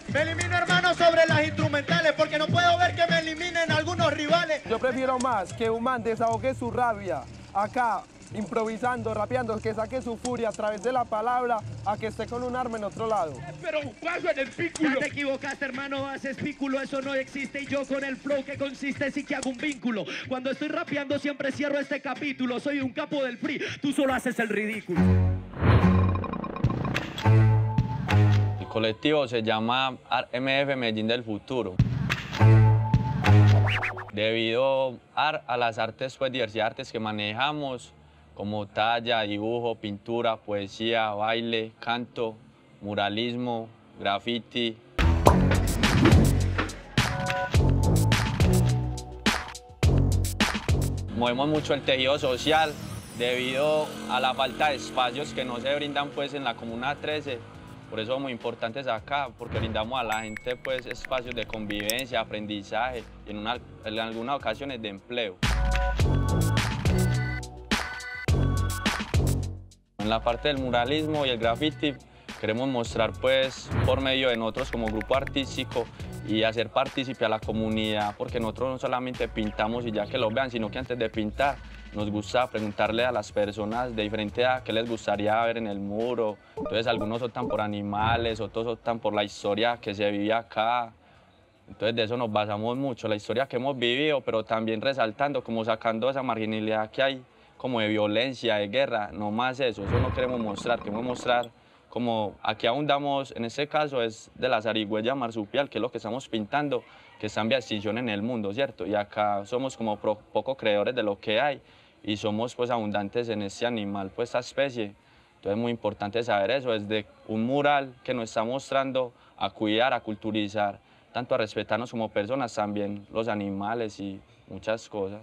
Me elimino, hermano, sobre las instrumentales porque no puedo ver que me eliminen algunos rivales. Yo prefiero más que un man desahogue su rabia acá, improvisando, rapeando, que saque su furia a través de la palabra, a que esté con un arma en otro lado. Pero un paso en el pículo. Ya te equivocaste, hermano, haces pículo, eso no existe. Y yo con el flow que consiste sí que hago un vínculo. Cuando estoy rapeando siempre cierro este capítulo. Soy un capo del free, tú solo haces el ridículo. El colectivo se llama MF Medellín del Futuro. Debido a las artes, pues diversidad de artes que manejamos, como talla, dibujo, pintura, poesía, baile, canto, muralismo, graffiti. Movemos mucho el tejido social debido a la falta de espacios que no se brindan pues en la Comuna 13. Por eso son muy importantes acá, porque brindamos a la gente pues espacios de convivencia, aprendizaje y en algunas ocasiones de empleo. En la parte del muralismo y el graffiti queremos mostrar pues por medio de nosotros como grupo artístico y hacer partícipe a la comunidad, porque nosotros no solamente pintamos y ya que lo vean, sino que antes de pintar nos gusta preguntarle a las personas de diferente edad qué les gustaría ver en el muro. Entonces algunos optan por animales, otros optan por la historia que se vive acá. Entonces de eso nos basamos mucho, la historia que hemos vivido, pero también resaltando, como sacando esa marginalidad que hay, como de violencia, de guerra, no más eso no queremos mostrar, queremos mostrar como aquí abundamos, en este caso es de la zarigüeya marsupial, que es lo que estamos pintando, que está en vía de extinción en el mundo, ¿cierto? Y acá somos como poco creedores de lo que hay y somos pues abundantes en este animal, pues esta especie. Entonces es muy importante saber eso, desde un mural que nos está mostrando a cuidar, a culturizar, tanto a respetarnos como personas, también los animales y muchas cosas.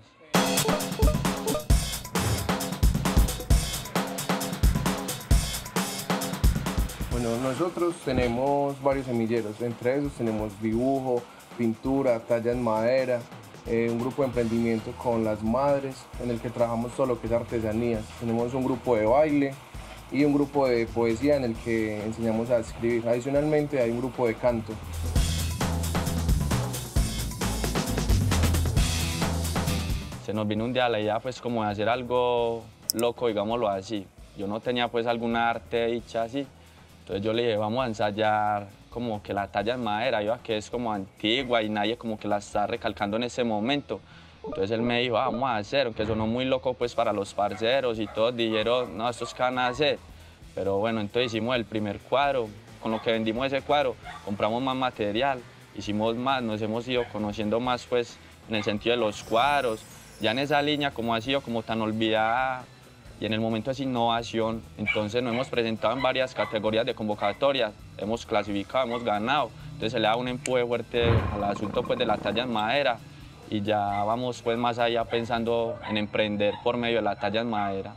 Bueno, nosotros tenemos varios semilleros, entre esos tenemos dibujo, pintura, talla en madera, un grupo de emprendimiento con las madres, en el que trabajamos todo lo que es artesanías. Tenemos un grupo de baile y un grupo de poesía en el que enseñamos a escribir. Adicionalmente hay un grupo de canto. Se nos vino un día la idea pues como de hacer algo loco, digámoslo así. Yo no tenía pues alguna arte dicha así. Entonces yo le dije, vamos a ensayar como que la talla en madera, yo que es como antigua y nadie como que la está recalcando en ese momento. Entonces él me dijo, vamos a hacer, aunque sonó muy loco pues para los parceros y todos dijeron, no, estos qué van a hacer. Pero bueno, entonces hicimos el primer cuadro, con lo que vendimos ese cuadro, compramos más material, hicimos más, nos hemos ido conociendo más pues en el sentido de los cuadros. Ya en esa línea, como ha sido como tan olvidada, y en el momento es innovación, entonces nos hemos presentado en varias categorías de convocatorias, hemos clasificado, hemos ganado, entonces se le da un empuje fuerte al asunto pues de la talla en madera y ya vamos pues más allá pensando en emprender por medio de la talla en madera.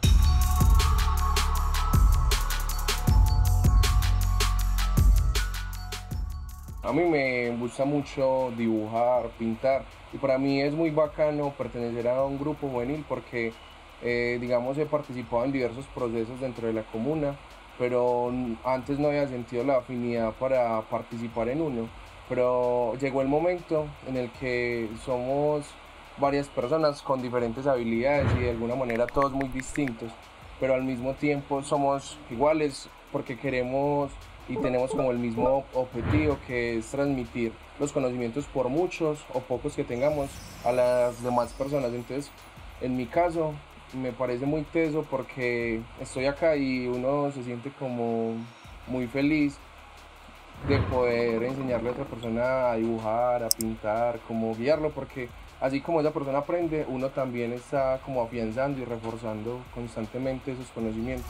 A mí me gusta mucho dibujar, pintar y para mí es muy bacano pertenecer a un grupo juvenil porque digamos, he participado en diversos procesos dentro de la comuna, pero antes no había sentido la afinidad para participar en uno. Pero llegó el momento en el que somos varias personas con diferentes habilidades y de alguna manera todos muy distintos, pero al mismo tiempo somos iguales porque queremos y tenemos como el mismo objetivo, que es transmitir los conocimientos por muchos o pocos que tengamos a las demás personas. Entonces, en mi caso, me parece muy teso porque estoy acá y uno se siente como muy feliz de poder enseñarle a otra persona a dibujar, a pintar, como guiarlo, porque así como esa persona aprende, uno también está como afianzando y reforzando constantemente esos conocimientos.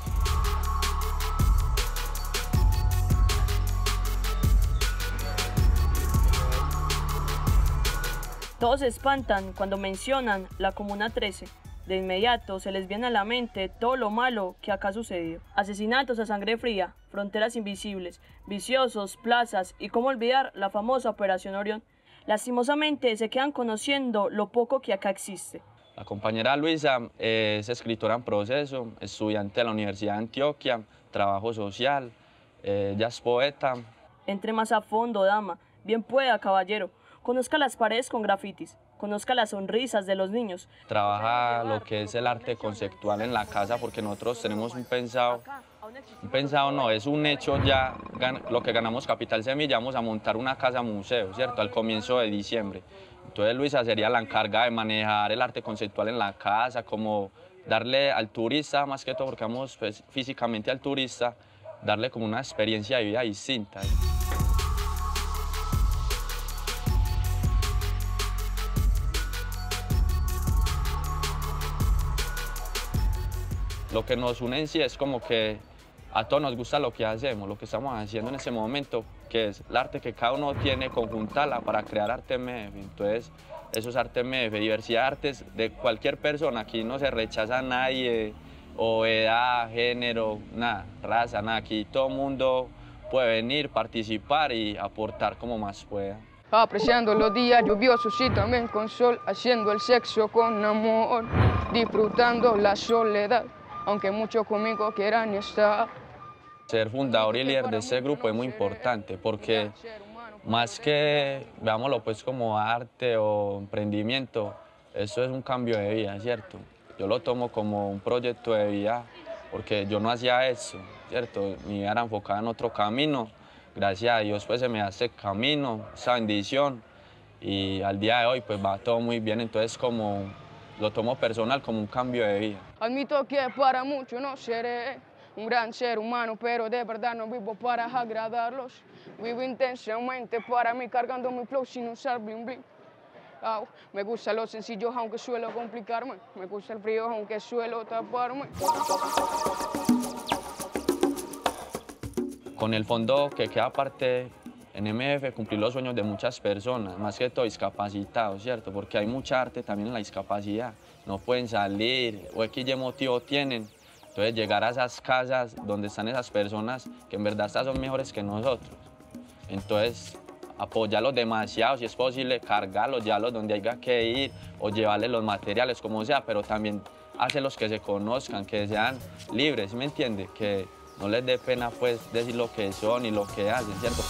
Todos se espantan cuando mencionan la Comuna 13. De inmediato se les viene a la mente todo lo malo que acá sucedió. Asesinatos a sangre fría, fronteras invisibles, viciosos, plazas y cómo olvidar la famosa Operación Orión. Lastimosamente se quedan conociendo lo poco que acá existe. La compañera Luisa es escritora en proceso, estudiante de la Universidad de Antioquia, trabajo social, ella es poeta Entre más a fondo, dama. Bien pueda, caballero. Conozca las paredes con grafitis. Conozca las sonrisas de los niños. Trabaja lo que es el arte conceptual en la casa porque nosotros tenemos un pensado no, es un hecho ya, lo que ganamos Capital Semilla, vamos a montar una casa museo, ¿cierto? Al comienzo de diciembre. Entonces Luisa sería la encargada de manejar el arte conceptual en la casa, como darle al turista, más que todo porque vamos pues, físicamente al turista, darle como una experiencia de vida distinta. Lo que nos une en sí es como que a todos nos gusta lo que hacemos, lo que estamos haciendo en ese momento, que es el arte que cada uno tiene, conjuntarla para crear arte MF. Entonces, eso es arte MF, diversidad de artes de cualquier persona. Aquí no se rechaza a nadie, o edad, género, nada, raza, nada. Aquí todo el mundo puede venir, participar y aportar como más pueda. Apreciando los días lluviosos y también con sol, haciendo el sexo con amor, disfrutando la soledad, aunque muchos conmigo quieran estar. Ser fundador y líder de este grupo es muy importante porque más que veámoslo pues como arte o emprendimiento, eso es un cambio de vida, ¿cierto? Yo lo tomo como un proyecto de vida porque yo no hacía eso, ¿cierto? Mi vida era enfocada en otro camino. Gracias a Dios pues se me hace camino, esa bendición y al día de hoy pues va todo muy bien, entonces como lo tomo personal como un cambio de vida. Admito que para muchos no seré un gran ser humano, pero de verdad no vivo para agradarlos. Vivo intensamente para mí, cargando mi flow sin usar bling bling. Oh, me gusta lo sencillo aunque suelo complicarme. Me gusta el frío aunque suelo taparme. Con el fondo que queda aparte en MF, cumplir los sueños de muchas personas, más que todo discapacitados, ¿cierto? Porque hay mucha arte también en la discapacidad. No pueden salir o X motivo tienen. Entonces llegar a esas casas donde están esas personas que en verdad son mejores que nosotros. Entonces apoyarlos demasiado, si es posible, cargarlos, llevarlos donde haya que ir o llevarles los materiales como sea, pero también hacerlos que se conozcan, que sean libres, ¿sí me entiende? Que no les dé pena pues decir lo que son y lo que hacen, ¿cierto?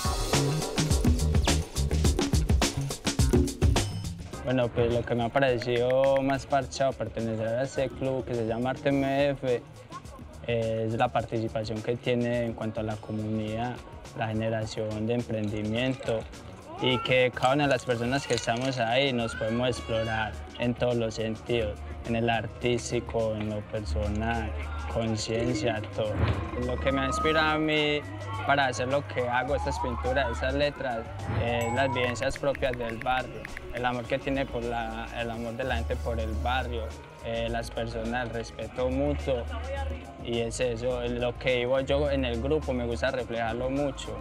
Bueno, pues lo que me ha parecido más parchado pertenecer a este club que se llama Arte MF es la participación que tiene en cuanto a la comunidad, la generación de emprendimiento y que cada una de las personas que estamos ahí nos podemos explorar en todos los sentidos, en el artístico, en lo personal, conciencia, todo. Lo que me inspira a mí para hacer lo que hago, estas pinturas, estas letras, las vivencias propias del barrio, el amor que tiene el amor de la gente por el barrio, las personas, el respeto mutuo, y es eso, lo que vivo yo en el grupo, me gusta reflejarlo mucho.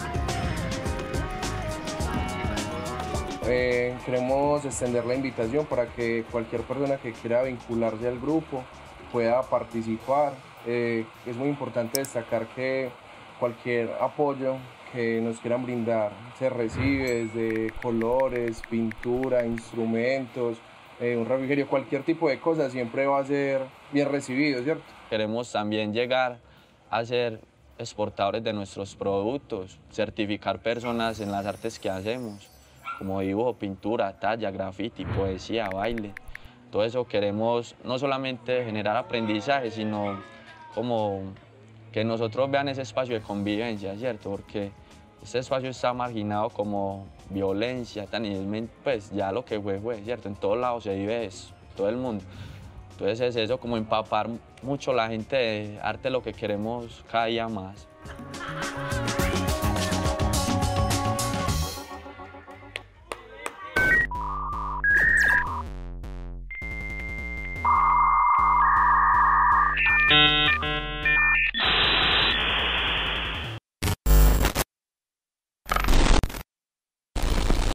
Queremos extender la invitación para que cualquier persona que quiera vincularse al grupo pueda participar. Es muy importante destacar que cualquier apoyo que nos quieran brindar se recibe desde colores, pintura, instrumentos, un refrigerio, cualquier tipo de cosa siempre va a ser bien recibido, ¿cierto? Queremos también llegar a ser exportadores de nuestros productos, certificar personas en las artes que hacemos, como dibujo, pintura, talla, graffiti, poesía, baile. Todo eso queremos no solamente generar aprendizaje, sino como que nosotros vean ese espacio de convivencia, ¿cierto? Porque este espacio está marginado como violencia, pues ya lo que fue, ¿cierto? En todos lados se vive eso, todo el mundo. Entonces es eso, como empapar mucho la gente de arte, lo que queremos cada día más.